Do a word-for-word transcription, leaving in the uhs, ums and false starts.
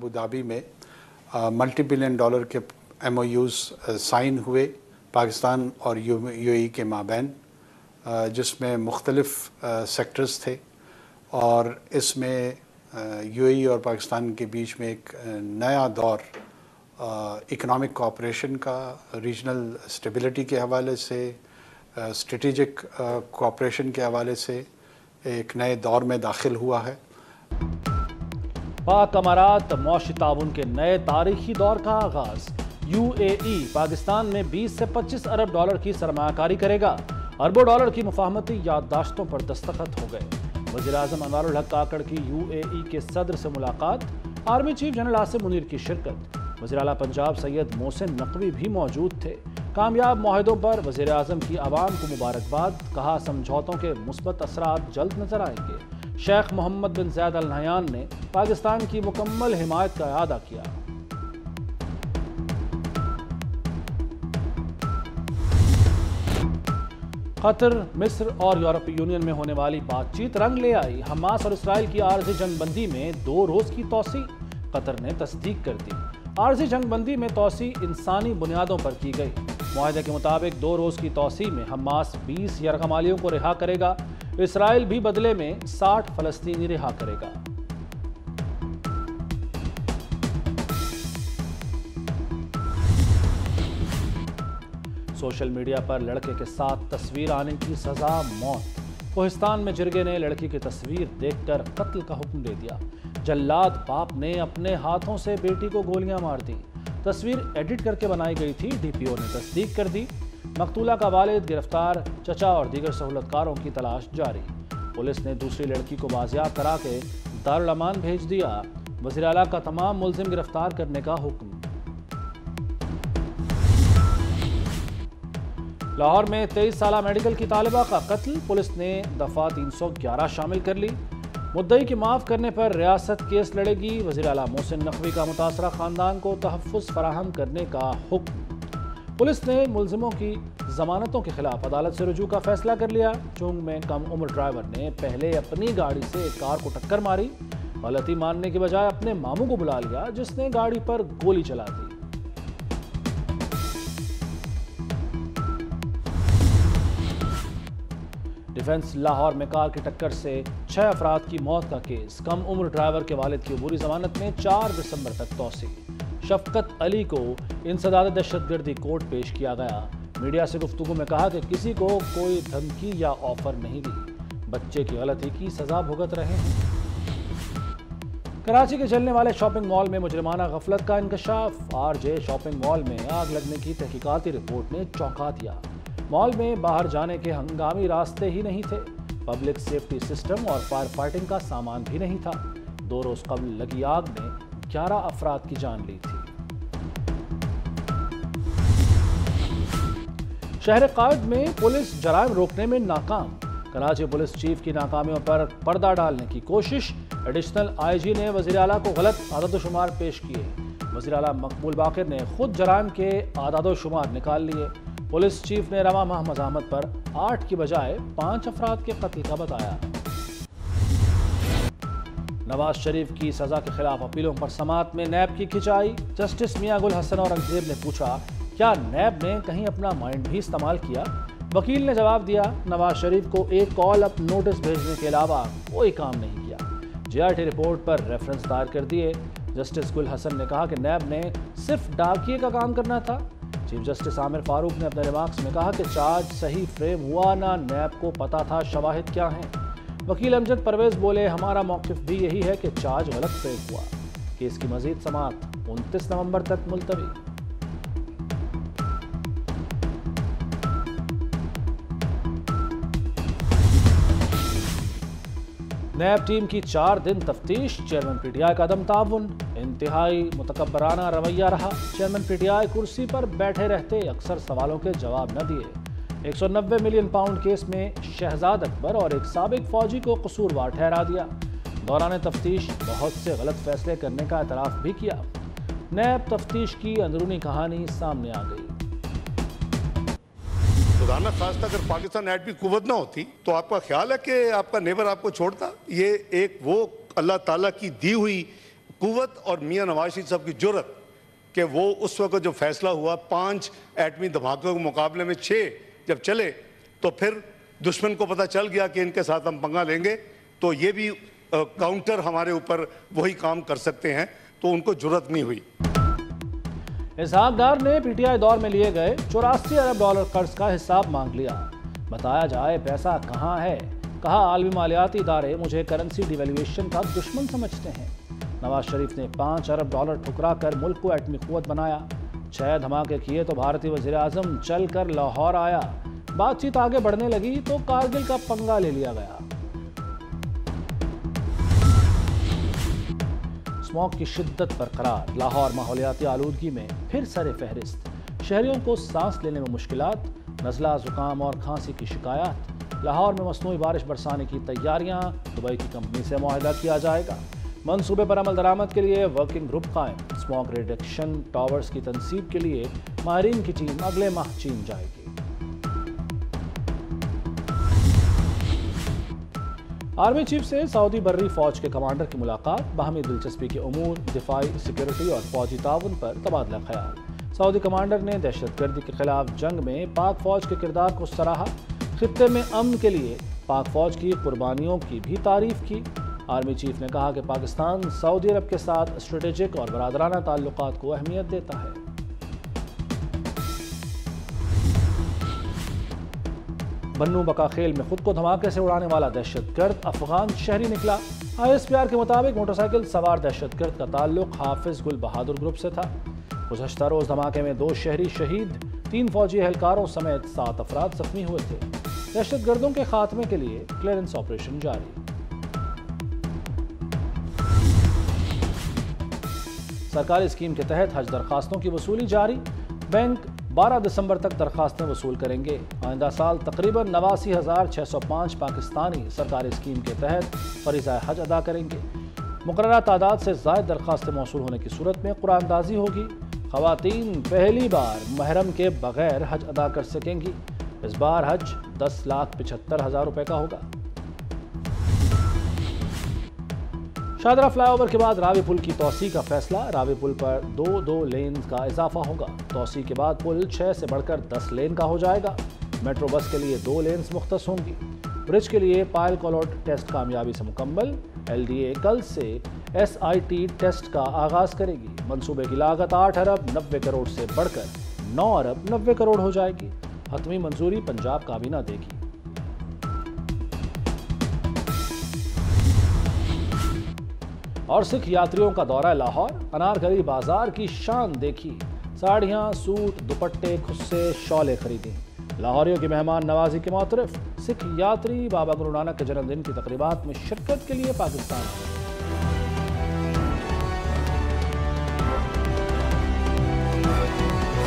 Abu Dhabi में multi billion dollar के M O Us sign हुए पाकिस्तान और यू ए ई के माबैन, जिसमें मुख्तलिफ़ सेक्टर्स थे और इसमें यू ए ई और पाकिस्तान के बीच में एक नया दौर इकनॉमिक कोऑपरेशन का, रीजनल स्टेबिलिटी के हवाले से, स्ट्रेटेजिक कोऑपरेशन के हवाले से एक नए दौर में दाखिल हुआ है। पाक अमारात मौशी ताउन के नए तारीखी दौर का आगाज। यू ए ई पाकिस्तान में बीस से पच्चीस अरब डॉलर की सरमायाकारी करेगा। अरबों डॉलर की मुफाहमती याददाश्तों पर दस्तखत हो गए। वज़ीर-ए-आज़म अनवारुल हक काकड़ की यू ए ई के सदर से मुलाकात। Army chief general Asim Munir की शिरकत। वज़ीर आला पंजाब सैयद मोहसिन नकवी भी मौजूद थे। कामयाब मुआहदों पर वज़ीर-ए-आज़म की आवाम को मुबारकबाद। कहा समझौतों के मुस्बत असरात जल्द नजर आएंगे। Sheikh Mohammed bin Zayed Al Nahyan ने पाकिस्तान की मुकम्मल हिमायत का इआदा किया। कतर, मिस्र और यूरोपीय यूनियन में होने वाली बातचीत रंग ले आई। हमास और इसराइल की आर्जी जंगबंदी में दो रोज की तोसी कतर ने तस्दीक कर दी। आर्जी जंगबंदी में तोसी इंसानी बुनियादों पर की गई। मुआहदे के मुताबिक दो रोज की तोसी में हमास बीस यरगमालियों को रिहा करेगा। इसराइल भी बदले में साठ फलस्तीनी रिहा करेगा। सोशल मीडिया पर लड़के के साथ तस्वीर आने की सजा मौत। कोहिस्तान में जिरगे ने लड़की की तस्वीर देखकर कत्ल का हुक्म दे दिया। जल्लाद बाप ने अपने हाथों से बेटी को गोलियां मार दी। तस्वीर एडिट करके बनाई गई थी। डी पी ओ ने तस्दीक कर दी। मकतूला का वालिद गिरफ्तार, चचा और दीगर सहूलतकारों की तलाश जारी। पुलिस ने दूसरी लड़की को बाजियाब करा के दारुल अमान भेज दिया। वज़ीर आला का तमाम मुल्जिम गिरफ्तार करने का हुक्म। लाहौर में तेईस साला मेडिकल की तालिबा का कत्ल। पुलिस ने दफा तीन सौ ग्यारह शामिल कर ली। मुद्दई की माफ करने पर रियासत केस लड़ेगी। वज़ीर आला मोहसिन नकवी का मुतासरा खानदान को तहफ़्फ़ुज़ फराहम करने का हुक्म। पुलिस ने मुल्जिमों की जमानतों के खिलाफ अदालत से रुजू का फैसला कर लिया। चुंग में कम उम्र ड्राइवर ने पहले अपनी गाड़ी से एक कार को टक्कर मारी। गलती मानने के बजाय अपने मामू को बुला लिया, जिसने गाड़ी पर गोली चला दी। डिफेंस लाहौर में कार की टक्कर से छह अफराद की मौत का केस। कम उम्र ड्राइवर के वालिद की अबूरी जमानत में चार दिसंबर तक तौसी। शफकत अली को इंसदाद दहशतगर्दी कोर्ट पेश किया गया। मीडिया से गुफ्तगू में कहा कि किसी को कोई धमकी या ऑफर नहीं दी। बच्चे की गलती की सजा भुगत रहे हैं। कराची के चलने वाले शॉपिंग मॉल में मुजरिमाना गफलत का इंकशाफ। आर जे शॉपिंग मॉल में आग लगने की तहकीकाती रिपोर्ट ने चौंका दिया। मॉल में बाहर जाने के हंगामी रास्ते ही नहीं थे। पब्लिक सेफ्टी सिस्टम और फायर फाइटिंग का सामान भी नहीं था। दो रोज कबल लगी आग ने ग्यारह अफराद की जान ली थी। शहर कायद में पुलिस जराइम रोकने में नाकाम। कराची पुलिस चीफ की नाकामियों पर पर्दा डालने की कोशिश। एडिशनल आई जी ने वज़ीर आला को गलत आदाद-ओ-शुमार पेश किए। वज़ीर आला मकबूल बाकिर ने खुद जराइम के आदाद-ओ-शुमार निकाल लिए। पुलिस चीफ ने रवा माह मज़ाहमत पर आठ की बजाय पांच अफराद के कत्ल का बताया। नवाज शरीफ की सजा के खिलाफ अपीलों पर समात में नैब की खिंचाई। जस्टिस मियां गुल हसन औरंगजेब ने पूछा, क्या नैब ने कहीं अपना माइंड भी इस्तेमाल किया? वकील ने जवाब दिया, नवाज शरीफ को एक कॉल अप नोटिस भेजने के अलावा कोई काम नहीं किया। जे आर टी रिपोर्ट पर रेफरेंस दायर कर दिए। जस्टिस गुल हसन ने कहा कि नैब ने सिर्फ डाकिए का काम करना था। चीफ जस्टिस आमिर फारूक ने अपने रिमार्क्स में कहा कि चार्ज सही फ्रेम हुआ ना, नैब को पता था शवाहिद क्या हैं। वकील अमजद परवेज बोले, हमारा मौक़िफ़ भी यही है कि चार्ज गलत फ्रेम हुआ। केस की मजीद समाअत उनतीस नवंबर तक मुलतवी। नैब टीम की चार दिन तफ्तीश। चेयरमैन पी टी आई का अदम ताउन। इंतहाई मुतकब्बराना रवैया रहा। चेयरमैन पी टी आई कुर्सी पर बैठे रहते अक्सर सवालों के जवाब न दिए। एक सौ नब्बे मिलियन पाउंड केस में शहजाद अकबर और एक साबिक फौजी को कसूरवार ठहरा दिया। दौरान तफ्तीश बहुत से गलत फैसले करने का एतराफ़ भी किया। नैब तफ्तीश की अंदरूनी कहानी सामने आ गई। खुदाना खास्ता अगर पाकिस्तान एट की कुव्वत ना होती तो आपका ख्याल है कि आपका नेबर आपको छोड़ता? ये एक वो अल्लाह ताला की दी हुई कुव्वत और मियां नवाज शरीफ साहब की जुर्रत कि वो उस वक्त जो फैसला हुआ पांच एटमी धमाकों के मुकाबले में छः जब चले तो फिर दुश्मन को पता चल गया कि इनके साथ हम पंगा लेंगे तो ये भी आ, काउंटर हमारे ऊपर वही काम कर सकते हैं, तो उनको जुर्रत नहीं हुई। इसहाक डार ने पीटीआई दौर में लिए गए चौरासी अरब डॉलर कर्ज का हिसाब मांग लिया। बताया जाए पैसा कहाँ है। कहा आलमी मालियाती इदारे मुझे करेंसी डिवेल्युएशन का दुश्मन समझते हैं। नवाज शरीफ ने पाँच अरब डॉलर ठुकरा कर मुल्क को एटमी कुव्वत बनाया। छह धमाके किए तो भारतीय वज़ीर आज़म चल कर लाहौर आया। बातचीत आगे बढ़ने लगी तो कारगिल का पंगा ले लिया गया। स्मॉग की शिद्दत बरकरार। लाहौर माहौलियाती आलूदगी में फिर सरे फहरिस्त। शहरियों को सांस लेने में मुश्किलात, नज़ला, जुकाम और खांसी की शिकायत। लाहौर में मसनूई बारिश बरसाने की तैयारियां। दुबई की कंपनी से मुआहदा किया जाएगा। मंसूबे पर अमल दरामद के लिए वर्किंग ग्रुप कायम। स्मॉग रिडक्शन टावर्स की तनसीब के लिए माहिरीन की टीम अगले माह चीन जाएगी। आर्मी चीफ से सऊदी बर्री फौज के कमांडर की मुलाकात। बाहमी दिलचस्पी के उमूर, दिफाई, सिक्योरिटी और फौजी ताउन पर तबादला ख्याल। सऊदी कमांडर ने दहशतगर्दी के खिलाफ जंग में पाक फौज के किरदार को सराहा। खित्ते में अमन के लिए पाक फौज की कुर्बानियों की भी तारीफ की। आर्मी चीफ ने कहा कि पाकिस्तान सऊदी अरब के साथ स्ट्रेटेजिक और बरादराना ताल्लुकात को अहमियत देता है। बन्नू बकाखेल में खुद को धमाके से उड़ाने वाला दहशतगर्द अफगान शहरी निकला। आईएसपीआर के मुताबिक मोटरसाइकिल सवार दहशतगर्द का ताल्लुक हाफिज गुल बहादुर ग्रुप से था। गुज़श्ता रोज धमाके में दो शहरी शहीद, तीन फौजी एहलकारों समेत सात अफराद जख्मी हुए थे। दहशतगर्दों के खात्मे के लिए क्लियरेंस ऑपरेशन जारी। सरकारी स्कीम के तहत हज दरखास्तों की वसूली जारी। बैंक बारह दिसंबर तक दरखास्तें वसूल करेंगे। आइंदा साल तकरीबन नवासी हज़ार छः सौ पाँच पाकिस्तानी सरकारी स्कीम के तहत फरीज़ा हज अदा करेंगे। मुकर्ररा तादाद से ज़ायद दरखास्तें मौसूल होने की सूरत में कुरानदाजी होगी। ख़वातीन पहली बार महरम के बगैर हज अदा कर सकेंगी। इस बार हज दस लाख पचहत्तर हज़ार रुपये का होगा। शाहदरा फ्लाईओवर के बाद रावी पुल की तोसी का फैसला। रावी पुल पर दो दो लेन का इजाफा होगा। तोसी के बाद पुल छः से बढ़कर दस लेन का हो जाएगा। मेट्रो बस के लिए दो लेन्स मुख्तस होंगी। ब्रिज के लिए पायल कॉलोट टेस्ट कामयाबी से मुकम्मल। एलडीए कल से एसआईटी टेस्ट का आगाज करेगी। मंसूबे की लागत आठ अरब नब्बे करोड़ से बढ़कर नौ अरब नब्बे करोड़ हो जाएगी। हतमी मंजूरी पंजाब काबीना देगी। और सिख यात्रियों का दौरा लाहौर। अनारकली बाजार की शान देखी। साड़ियाँ, सूट, दुपट्टे, खुस्से, शॉलें खरीदी। लाहौरियों की मेहमान नवाजी के मुतरफ। सिख यात्री बाबा गुरु नानक के जन्मदिन की तकरीबात में शिरकत के लिए पाकिस्तान आए।